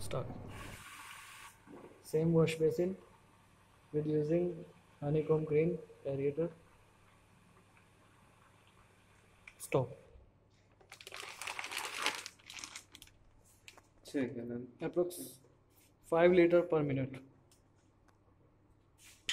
Start. Same wash basin with using honeycomb green aerator. Stop. ठीक है then. Approx 5 liter per minute.